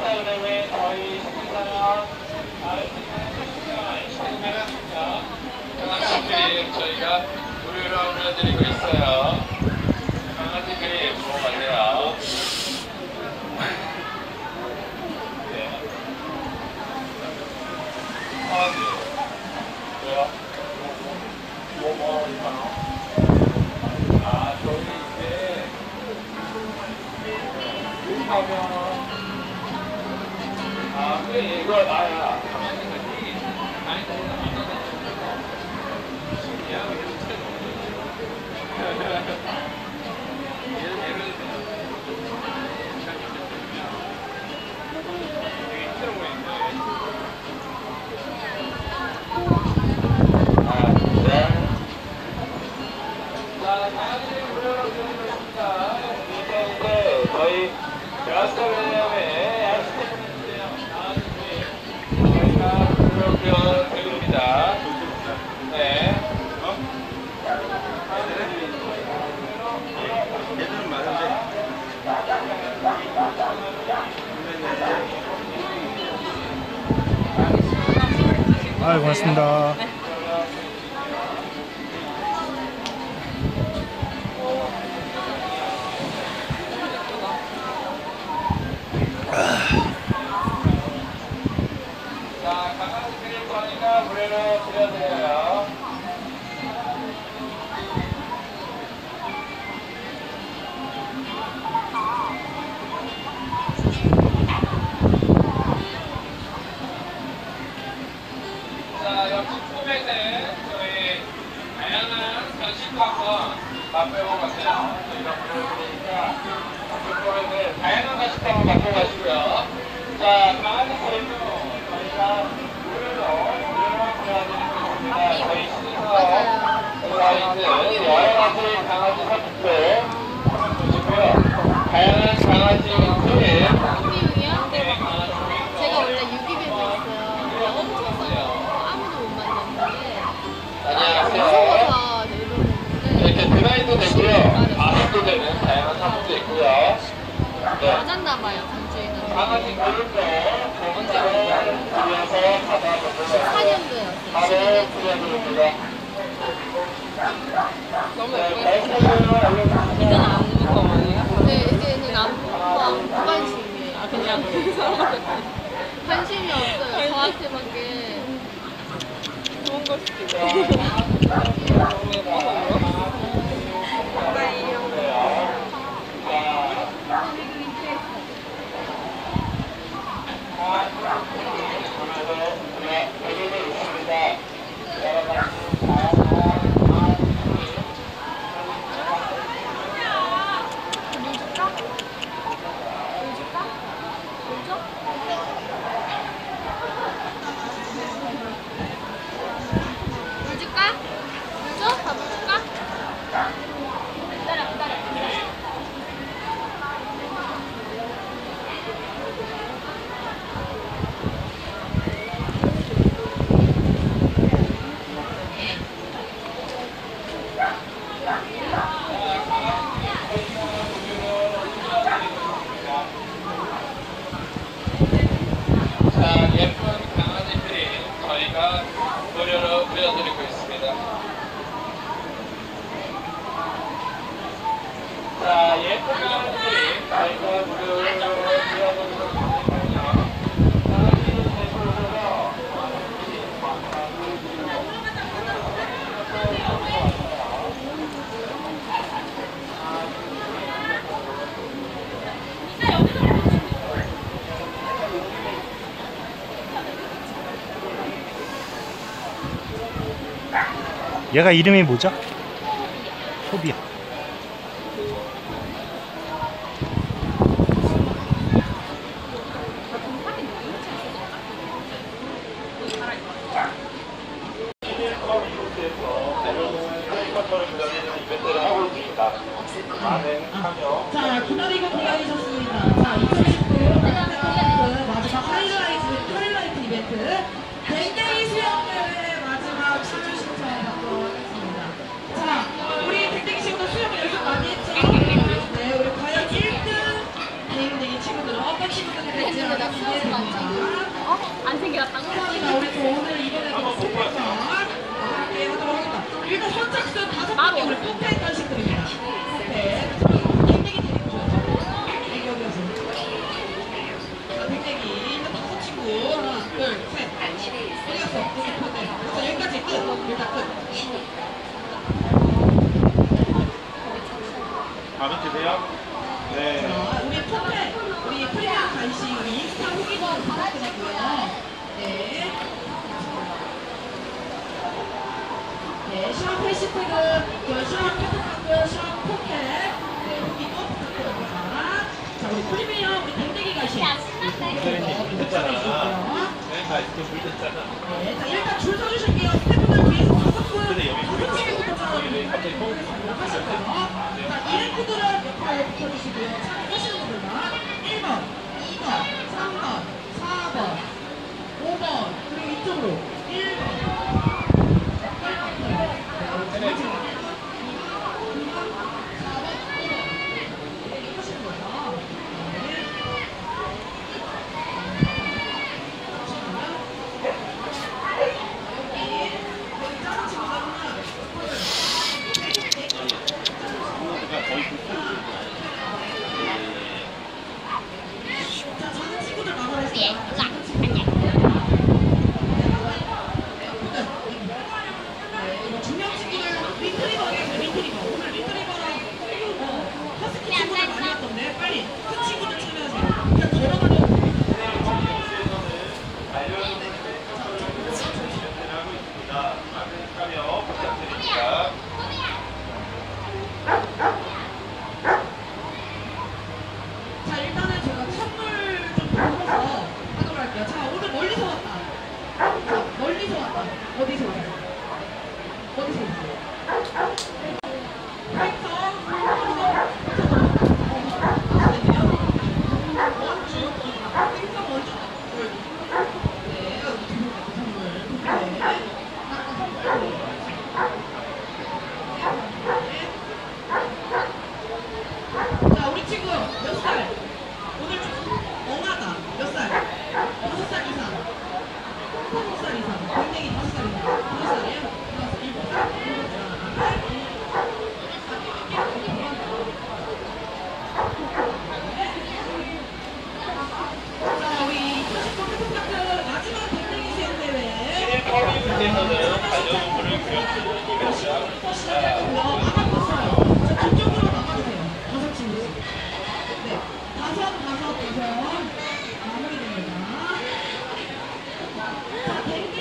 그다음에 저희 식사랑 강아지 그림 저희가 무료로 올려드리고 있어요. 강아지 그림 보고 가세요. 네. 강아지. 왜요? 아, 저희 이제 하면 아, 그래 이거 나야. 저희 여스터베리엄의 저희가 그려드립니다. 네. 얘들은 많은데. 아유, 고맙습니다. 자, 강아지 그릴 거니까 무료로 드려드려요. 자, 역시 꿈에는 저희 다양한 전시도 한번 맛보고 가세요. 저희가 무료로 드리니까 꿈에는 다양한 전시도 한번 맛보고 가시고요. 자, 강아지 그림도 저희가 무료로 드려드리고 있습니다. 저희 시에서 있는 여러 가지 강아지 사진들 한번 보시고요. 다양한 강아지 그림 유기용이요? 제가 원래 유기견이었어요. 엄청 싸고 아무도 못 만났는데 안녕하세요. 무서워서 내려오는데 이렇게 드라이도 되고요. 바스도 되는 다양한 사진도 있고요. 네. 맞았나봐요, 강주인은. 강아지 그림도 공짜로 그려서 받아보고요. 14년도였어요. 바로 12년. 그려드립니다. 너무 네, 예뻐요. 이제는 안 무서워요? 네, 이제는 안 무관심이에요. 아, 그냥 그 사람한테 관심이 없어요. 저한테밖에. 좋은 걸 수도 있고. 너무 예뻐서 그래요? 물 줄까? 물 줘? 밥을 줄까? 기다려, 기다려. 자, 예쁜 강아지 그림 저희가 무료로 그려드리고 있습니다. 자, 예쁜 강아지 그림 저희가 무료로 그려드리고 있습니다. 얘가 이름이 뭐죠? 소비야. 자, 기다리고 기다리셨습니다. 자, 2019 마지막 하이라이트 이벤트 댕댕이 수영대회 마지막 참여 신청 받도록 하겠습니다. 근데 나 수영복 안 챙겨. 어? 안 챙겨왔다고? 자, 우리 또 오늘 이번에 스포츠 함께 하도록 하겠다. 일단 선착순 5개 우리 포페 간식들입니다. 포페. 댕댕이 드리고 줘요. 댕댕이 어디 갔어? 자, 댕댕이. 일단 5친구. 하나, 둘, 셋. 어디 갔어? 여기 포페. 자, 여기까지 끝. 일단 끝. 마음에 드세요? 네. 자, 우리 포페. 우리 프리미엄 간식. 우리 인스타 후기도 부탁드리고요. 네. 네, 샤워 패시태그, 샤워 패드하고요, 샤워 포켓, 네, 여기도 부탁드립니다. 자, 우리 프리미엄, 우리 댕댕이 가시. 야, 신난데? 네, 자, 일단 줄 서주실게요. 스태프들 위해서 5분, 5분부터 하실까요? 자, 1랭크들은 옆에 붙여주시고요. 참여하시는 분들만 1번, 2번, 3번, 4번, 5번, 그리고 이쪽으로 1번. 예, 안녕. 중요한 친구들 리트리버 오늘 리트리버랑 허스키 친구들 많이 왔던데 빨리 큰 친구들 참여하세요. 그냥 걸어가려. 자, 일단은 제가 선물 좀 보면서 하도록 할게요. 자, 오늘 멀리서 왔다. 자, 멀리서 왔다. 어디서 왔어요? 어디서 왔어요? 자, 우리 친구 몇 살? 오늘 좀 엉하다. 몇 살? 5살 이상. 5살 이상. 굉장히 5살 이상. 5살이에요? 7살? 자, 우리 2019 태풍카트 마지막 댕댕이 수영대회. 커뮤니티에서는 반려동물을 그려주는 시작부터 시작해보고요. 아마 봤어요. 자, 뒤쪽으로 나가주세요. 5친구씩. 네. 5 마무리됩니다. 자, 댕댕이.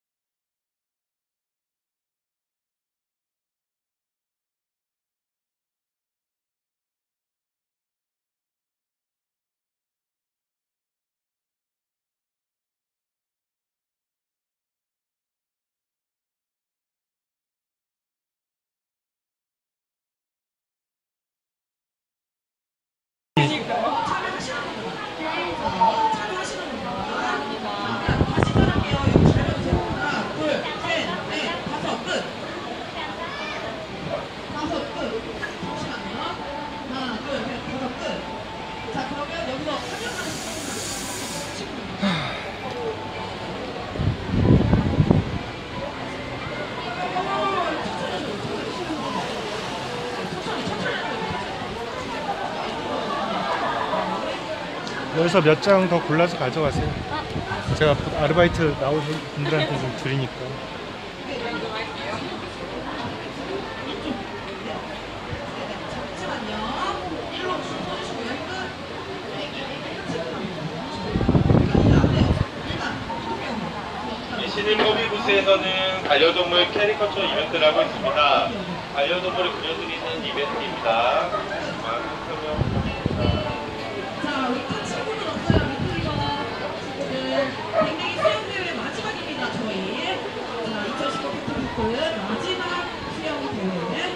참여하시는 분들. 참여하시는 분들. 다시 전할게요. 여기 잘 해주세요. 하나, 둘, 셋, 넷, 5, 끝. 5, 끝. 잠시만요. 하나, 둘, 셋, 5, 끝. 자, 그러면 여기서 참여하는 친구들. 여기서 몇 장 더 골라서 가져가세요. 제가 아르바이트 나오신 분들한테 좀 드리니까. 이 시들커비 부스에서는 반려동물 캐리커처 이벤트를 하고 있습니다. 반려동물을 그려드리는 이벤트입니다. 많은 참여 자, 우리 큰 친구는 없어요. 리트리버 친구들. 댕댕이 수영대회 마지막입니다, 저희. 자, 2019 패트리크 마지막 수영대회.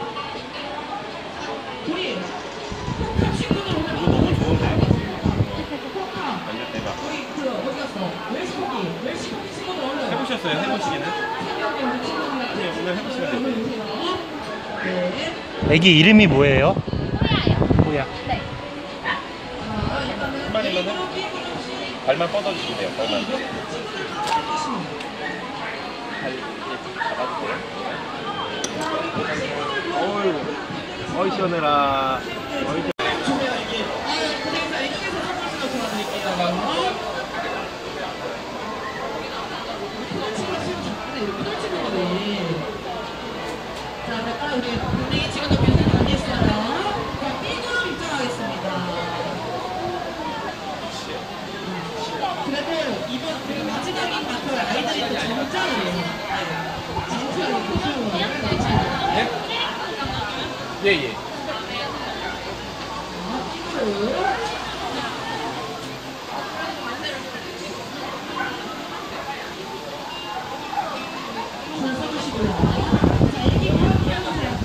우리 포카 친구들 오늘 너무 좋은데? 포카. 우리 어디 갔어? 웰시포기 친구들 얼른. 해보셨어요? 해보시기는? 네, 오늘 해보시면 돼요. 네. 애기 이름이 뭐예요? 호야요. 호야. 네. 자, 일단은 마리만 해? A그룹, B그룹 발만 뻗어주시면 돼요. 발만. 발 이렇게 잡아주세요. 어이 시원해라. 자, 잠깐 우리 분명히 지금도 변을 많이 했어요. 자, B그룹 입장하겠습니다. 그래도 이번 우리 마지막인 만큼 아이들이 또 진짜로 진짜로 네? 예예. B그룹 줄 서주시고요. 자, 애기 그룹 보여주세요.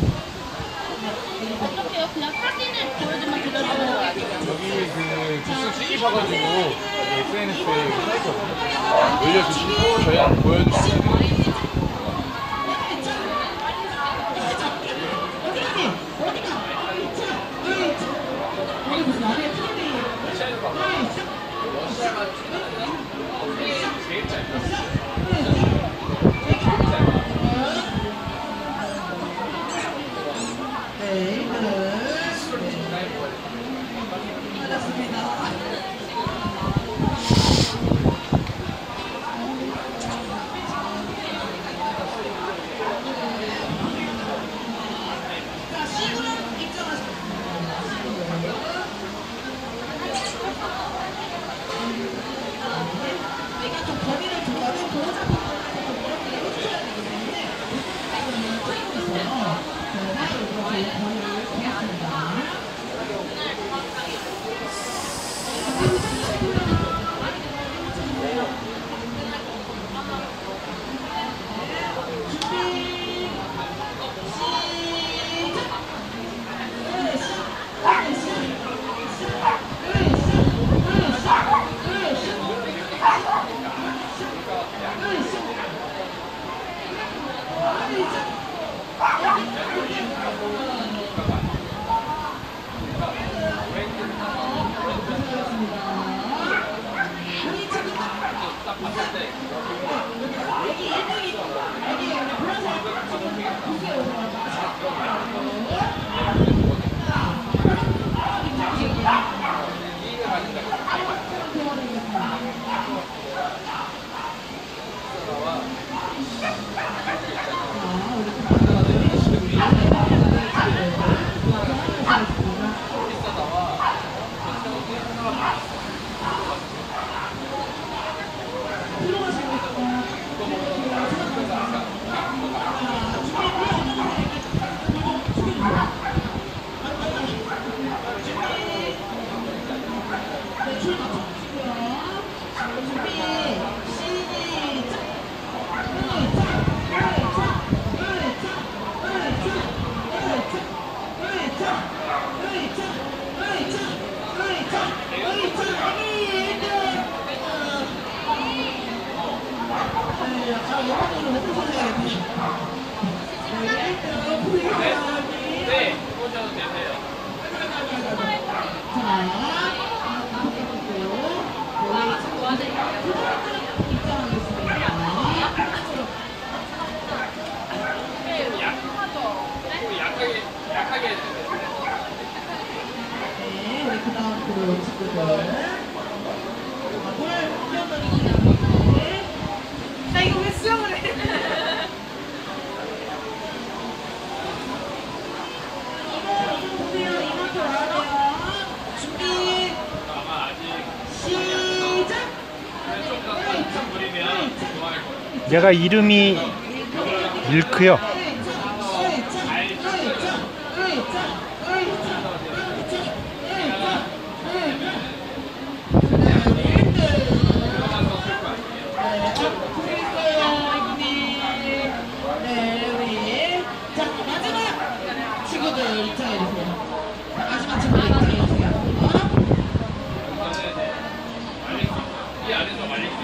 어떡해요? 그냥 사진을 보여주면 기다려요. 여기 그 부스 찍으셔가지고 여기 SNS에 사이트 올려주시고 저희한테 보여주시면 내가 좀 범위를 두고는 보호자분들한테 좀 이렇게 해주셔야 되기 때문에 이거는 트이고 있어요. 그래서 이렇게 범위를 두었습니다. 네, 우리 그 다음 그 친구들. 나 이거 왜 수영을 해? 이거 보세요. 이만큼 나와요. 준비. 시작. 얘가 이름이 밀크요. 친구들 입장해주세요. 마지막 친구들 입장해주세요. 이 안에서 말리고